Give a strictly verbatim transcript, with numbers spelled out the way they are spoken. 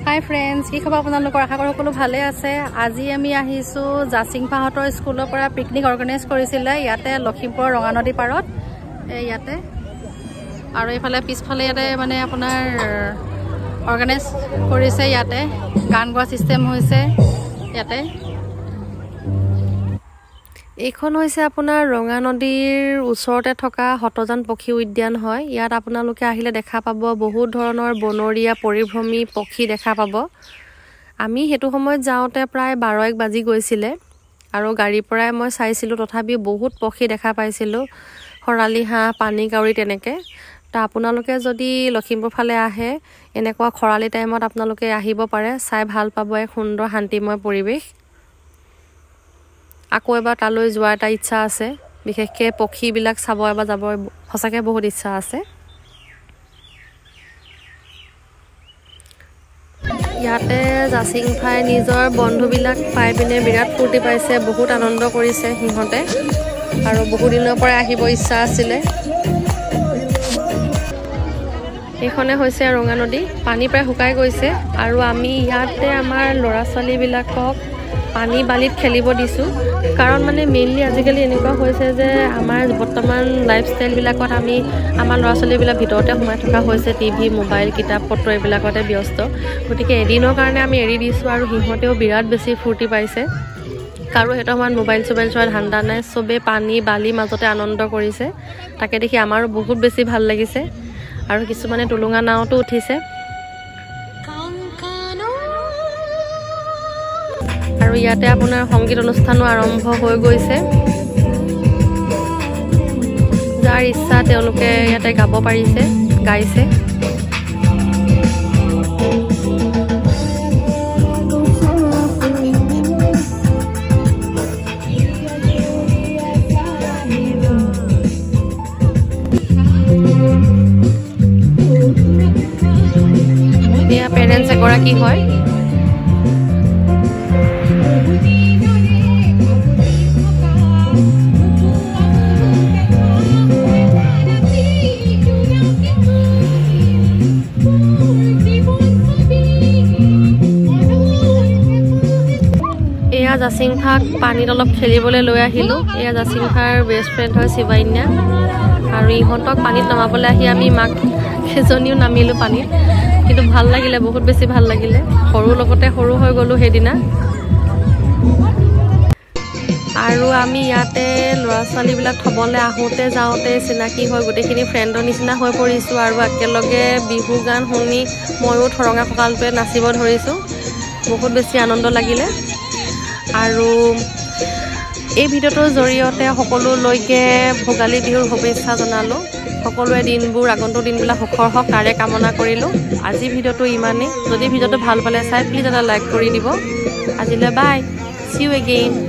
হাই friends, কি খবৰ আপোনালোকৰ? আশা কৰোঁ সকলো ভালে আছে। আজি আমি আহিছোঁ জাচিংফাহঁতৰ স্কুলৰ পৰা পিকনিক অৰ্গেনাইজ কৰিছিলে ইয়াতে লখিমপুৰৰ ৰঙা নদী পাৰত এই ইয়াতে, আৰু এইফালে পিছফালে ইয়াতে মানে আপোনাৰ অৰ্গেনাইজ কৰিছে। ইয়াতে গান গোৱা ছিষ্টেম হৈছে। ইয়াতে এইখন হৈছে আপোনাৰ ৰঙা নদীৰ ওচৰতে থকা হতজান পক্ষী উদ্যান হয়। ইয়াত আপোনালোকে আহিলে দেখা পাব বহুত ধৰণৰ বনৰীয়া পৰিভ্ৰমী পক্ষী দেখা পাব। আমি সেইটো সময়ত যাওঁতে প্ৰায় বাৰ এক বাজি গৈছিলে আৰু গাড়ীৰ পৰাই মই চাইছিলোঁ, তথাপিও বহুত পক্ষী দেখা পাইছিলোঁ, শৰালি হাঁহ, পানী কাউৰী তেনেকৈ। তো আপোনালোকে যদি লখিমপুৰ ফালে আহে এনেকুৱা খৰালি টাইমত আপোনালোকে আহিব পাৰে, চাই ভাল পাব এক সুন্দৰ শান্তিময় পৰিৱেশ। আকৌ এবাৰ তালৈ যোৱাৰ এটা ইচ্ছা আছে, বিশেষকৈ পক্ষীবিলাক চাব এবাৰ যাব সঁচাকৈ বহুত ইচ্ছা আছে। ইয়াতে জাচিংফাই নিজৰ বন্ধুবিলাক পাই পিনে বিৰাট ফূৰ্তি পাইছে, বহুত আনন্দ কৰিছে সিহঁতে, আৰু বহু দিনৰ পৰাই আহিব ইচ্ছা আছিলে। এইখনে হৈছে ৰঙা নদী, পানী প্ৰায় শুকাই গৈছে, আৰু আমি ইয়াতে আমাৰ ল'ৰা ছোৱালীবিলাকক পানী বালিত খেলিব দিছোঁ। কাৰণ মানে মেইনলি আজিকালি এনেকুৱা হৈছে যে আমাৰ বৰ্তমান লাইফষ্টাইলবিলাকত আমি আমাৰ ল'ৰা ছোৱালীবিলাক ভিতৰতে সোমাই থকা হৈছে, টিভি, মোবাইল, কিতাপ পত্ৰ এইবিলাকতে ব্যস্ত। গতিকে এদিনৰ কাৰণে আমি এৰি দিছোঁ, আৰু সিহঁতেও বিৰাট বেছি ফূৰ্তি পাইছে। কাৰো সেইটো সময়ত মোবাইল চোবাইল চোৱাৰ ধান্দা নাই, চবেই পানী বালিৰ মাজতে আনন্দ কৰিছে। তাকে দেখি আমাৰো বহুত বেছি ভাল লাগিছে, আৰু কিছুমানে টুলুঙা নাওতো উঠিছে। আৰু ইয়াতে আপোনাৰ সংগীত অনুষ্ঠানো আৰম্ভ হৈ গৈছে। যাৰ ইচ্ছা তেওঁলোকে ইয়াতে গাব পাৰিছে, গাইছে। এয়া পেৰেণ্টছ এগৰাকী হয়। এয়া জাচিংফাক পানীত অলপ খেলিবলৈ লৈ আহিলোঁ। এয়া জাচিংফাৰ বেষ্ট ফ্ৰেণ্ড হয় শিৱান্যা, আৰু ইহঁতক পানীত নমাবলৈ আহি আমি মাক কেইজনীও নামিলোঁ পানীত। কিন্তু ভাল লাগিলে, বহুত বেছি ভাল লাগিলে। সৰুৰ লগতে সৰু হৈ গ'লোঁ সেইদিনা। আৰু আমি ইয়াতে ল'ৰা ছোৱালীবিলাক থ'বলৈ আহোঁতে যাওঁতে চিনাকি হৈ গোটেইখিনি ফ্ৰেণ্ডৰ নিচিনা হৈ পৰিছোঁ, আৰু একেলগে বিহু গান শুনি ময়ো ঠৰঙা কঁকালটোৱে নাচিব ধৰিছোঁ। বহুত বেছি আনন্দ লাগিলে। আৰু এই ভিডিঅ'টোৰ জৰিয়তে সকলোলৈকে ভোগালী বিহুৰ শুভেচ্ছা জনালোঁ। সকলোৱে দিনবোৰ আগন্তুক দিনবিলাক সুখৰ হওক তাৰে কামনা কৰিলোঁ। আজি ভিডিঅ'টো ইমানেই। যদি ভিডিঅ'টো ভাল পালে চাই প্লিজ এটা লাইক কৰি দিব। আজিলৈ বাই, চি ইউ এগেইন।